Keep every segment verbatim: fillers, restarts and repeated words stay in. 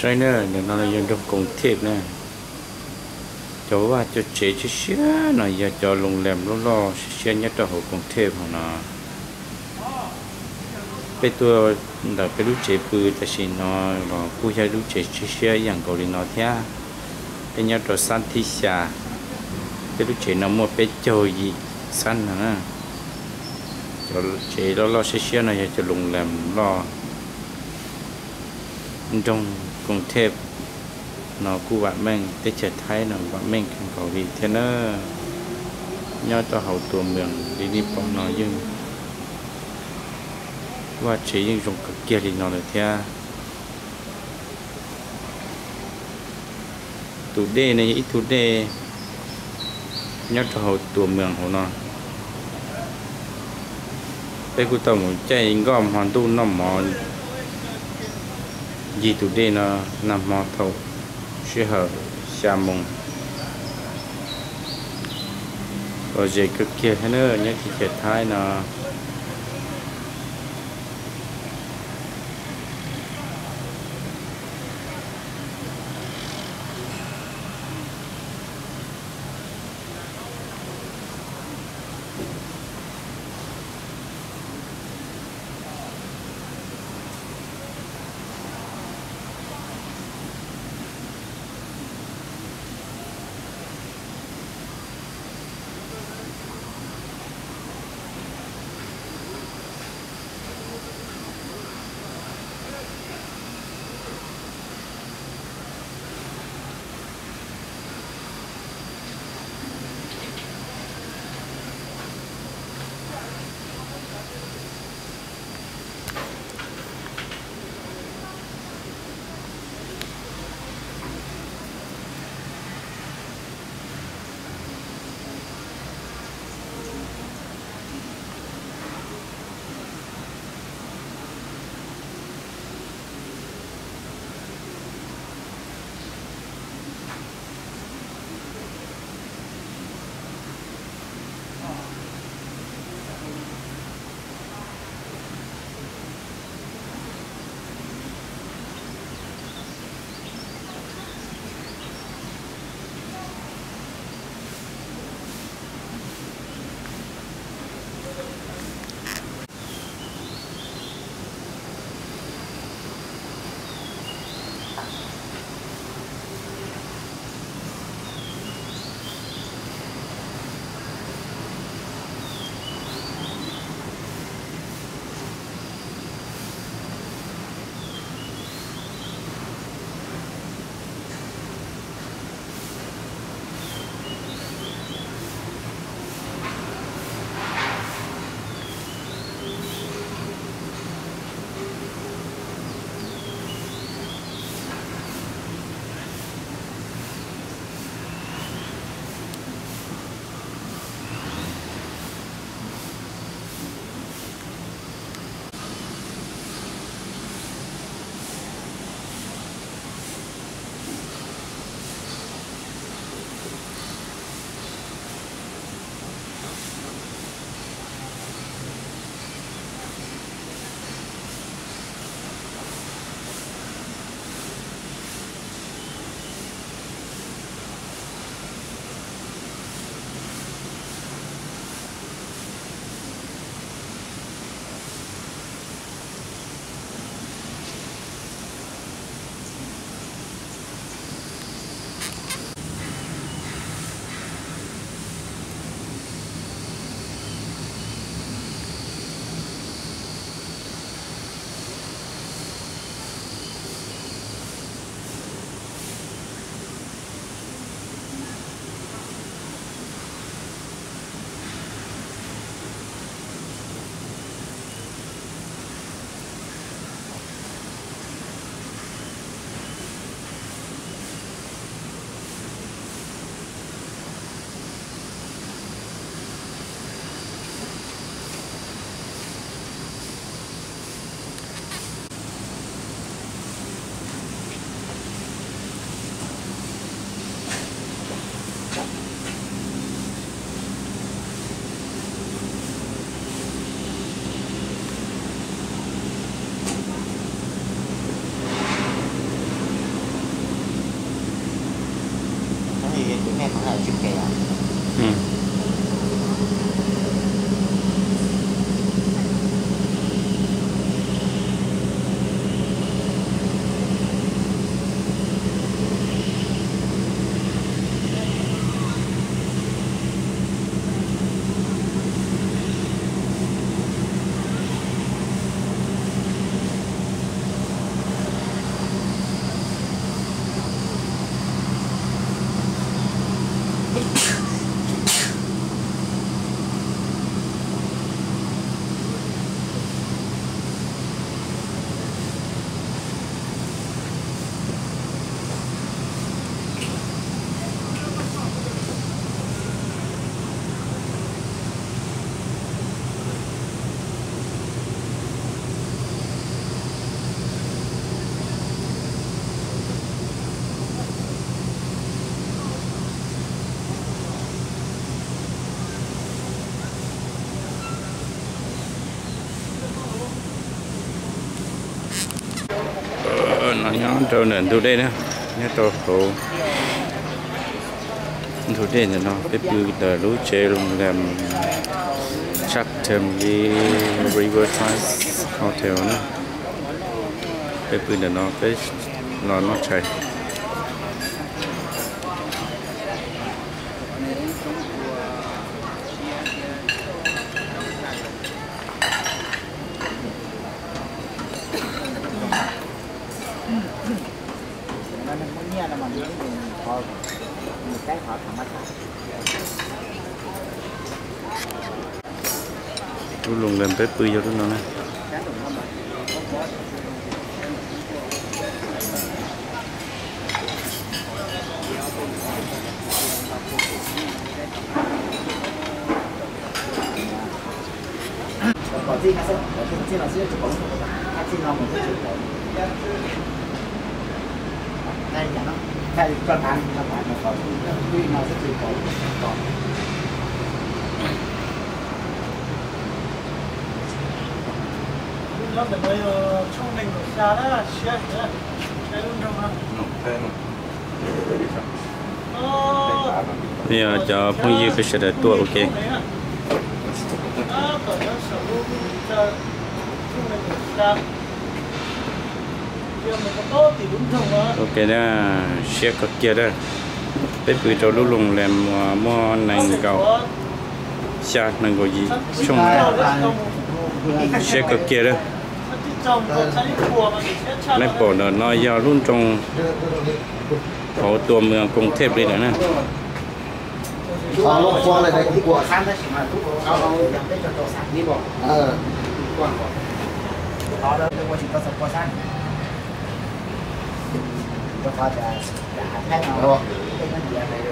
ใช่เนอะเดี๋ยวเรายังต้องกรุงเทพนะจะว่าจะเจ๊จะเชื่อหน่อยอยากจะโรงแรมล้อๆเชื่อเนี่ยจะหัวกรุงเทพของเราไปตัวเราไปรู้เจ๊ปืนแต่สิเนาะเราผู้ใช้รู้เจ๊เชื่ออย่างเกาหลีเนาะเท่าเป็นเนี่ยตัวสั้นที่ชาไปรู้เจ๊น้ำมันไปโจยสั้นนะจะเจ๊ล้อๆเชื่อหน่อยอยากจะโรงแรมล้อtrongกรุงเทพnóกูว่าแม่งได้เจอไทยเนาะว่าแม่งกันเกาหลีเทเนอร์ย่อต่อเฮาตัวเมืองดีนี่ปองเนาะยังว่าเฉยยังตรงกับเกียร์ลีเนาะเลยเท่าตูเด้ในอีตูเด้ย่อต่อเฮาตัวเมืองของเนาะไปกูต้องใจก็มอนตู้น้ำมอนยี่ตุเดนะนำมาเท่าเชื่อชามงโปรเจกต์ก็เกี่ยวให้เนอเนี่ยที่เกิดท้ายนะจุดแก่อืมnó nhỏ trâu nền thu đây nữa nhớ trâu khổ thu đây là nó cái bự tờ lú chế luôn làm chắc thêm đi Riverside Hotel nữa cái bự là nó cái nó nó chạy cái họ thầm mất luôn luôn làm bếp bự cho nó này 我自己开始，我自己老师就搞什么的，他经常我就去搞。那你讲呢？在专盘专盘的搞，对老师去搞搞。nó phải bây giờ trong mình ra đó xe nữa xe luôn trong ha bây giờ cho phong dư cái sẽ được tua ok ok đó xe cực kia đó bếp bự trâu lúc lùng làm mò nành cầu xa nành gọi gì trong xe cực kia đó lấy bỏ nó nó giao luôn trong họ tua mưa cùng thép đi nữa nè họ lột qua lại đây của khăn đấy màเอาเอาอย่างได้จนโตสักนี่บอกเออกว้างกว่าเขาเดินไปว่าจิตตสักกว่าสั้นก็เขาจะจะหาแท่งเอาเป็นมันเดียวไป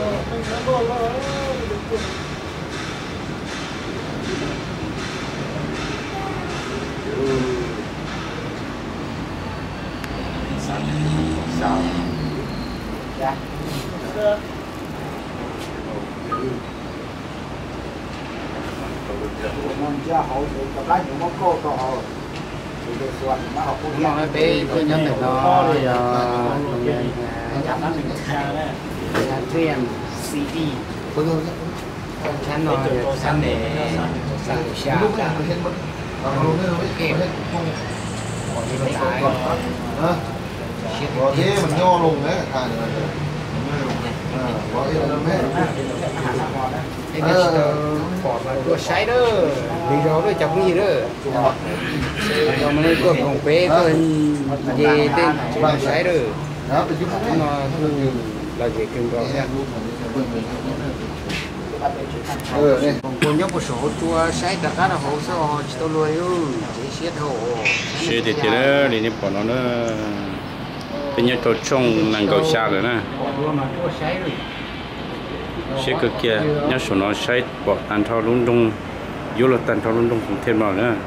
เลยsao dạ mình chưa hậu thì tập lái những món cô to hậu thì được xuân nó học cô nó bé tôi nhớ được nó là chuyên xê đê chắn nó chắn để sang xa có thế mình nho lùng đấy thà này có thế là mấy cái này bỏ vào tua sấy đó đi đó đó chọc gì đó rồi mình có còn bé có gì tên tua sấy đó nó là gì cần có ừ đây còn nhóc một số tua sấy đặt ra là hồ sơ họ chỉ tôi nuôi ư chỉ xiết hồ xe thì thì đó đi bỏ nó nó bây giờ tôi trông năng cầu xa rồi nè xe cực kia nhớ số nó xây bỏ tàn thao lung tung vô là tàn thao lung tung cũng thêm vào nữa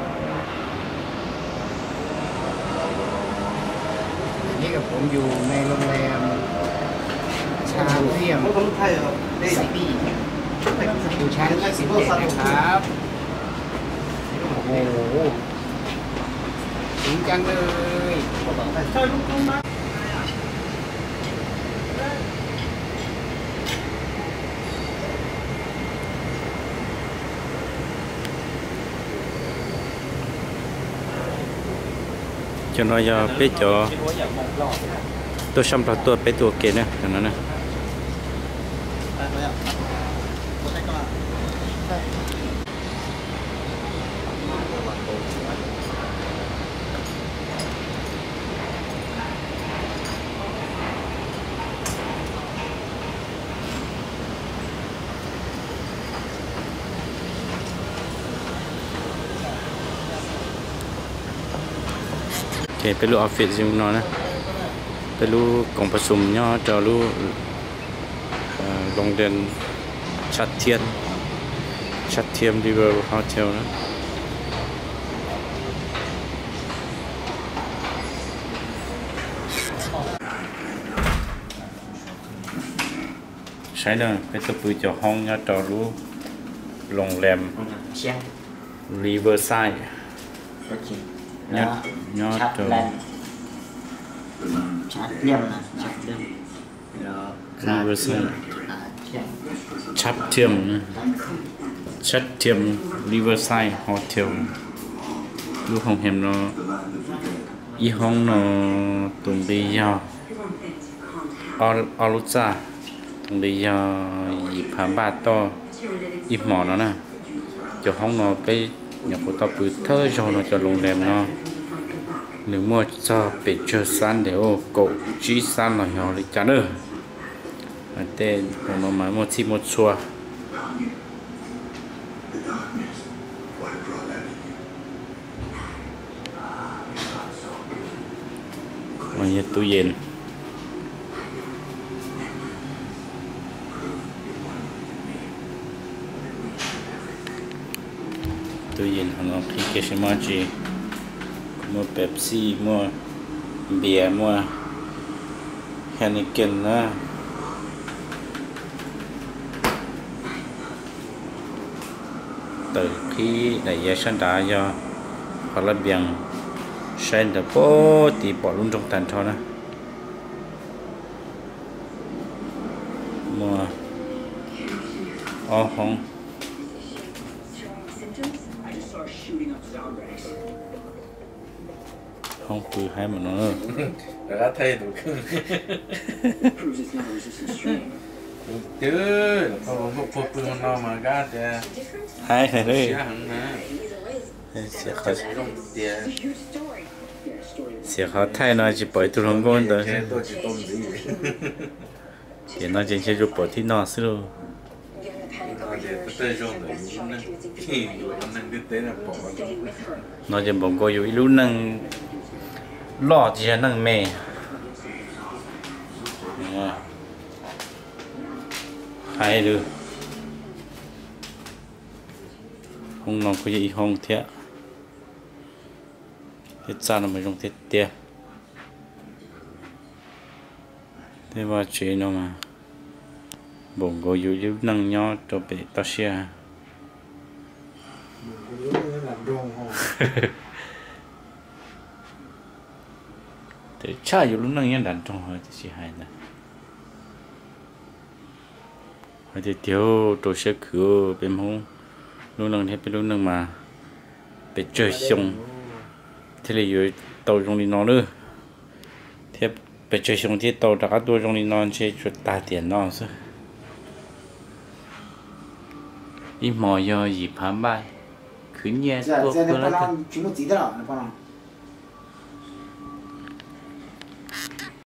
นี่กับผมอยู่ในโรงแรมชาเทียมซิตี้อยู่ชั้นยี่สิบเอ็ดนะครับโอ้โหสูงจังเลย cho nó giờ biết cho tôi xong rồi tôi biết tôi kể nữa cho nó nèไปลูกออฟฟิศอยู่นอนนะไปลูกกองประชุมย่อจอลูกโรงเรียนชัดเทียนชัดเทียมดีเวอร์โฮเทลนะใช่เลยไปตัวปืนจอห้องย่อจอลูกโรงแรมรีเวอร์ไซด์nhớ nhớ từ chặt liêm là chặt liêm Riverside chắp thiêm chắp thiêm Riverside Hotel lúc không hẻm nó y hông nó tùng đi do al alucha tùng đi do y phàm ba to y mỏ nó nè cho hông nó cái nhà của tao bự thơ cho nó cho lồng đèn nó nếu mua cho bị chơi san để ô cổ chỉ san là nhỏ lịch chán nữa tên của nó máy một chi một xua mà như túi yên tôi nhìn họ khi cái gì mà chỉ mua Pepsi mua bia mua Heineken nữa từ khi đại gia sản đã do họ là biển sản được bố thì bỏ luôn trong tàn thôi nè mua ô không không cứ hai mà nó đã thay được chứ không một phục từ nó mà ra thì hai này đấy sẽ sẽ khó sẽ khó thay nó chỉ bỏ từ lòng con đó thì nó chỉ sẽ chụp bỏ thì nó xí rồi nó chỉ bỏ coiอยู่lúc năng lọ chỉ là năng mè hay được không nó có gì không thế hết ra là mới dùng thế tiền thế mà chuyện nó mà bụng cóอยู่lúc năng nhỏ cho bé tao xe thì chaอยู่lúc năng nhỏ đàn trong hơi thì chỉ hay nè hơi thì thiếu đồ xe cửa bên hông lúc năng thế bên lúc năng mà để chơi xong thế là rồi tàu trong đi nó nữa thế để chơi xong thì tàu đã đua trong đi nó chơi chuột ta tiền nó chứ đi mò giờ gì phá bay cứ nhẹ giờ giờ nó bao chúng nó chỉ đó nó bao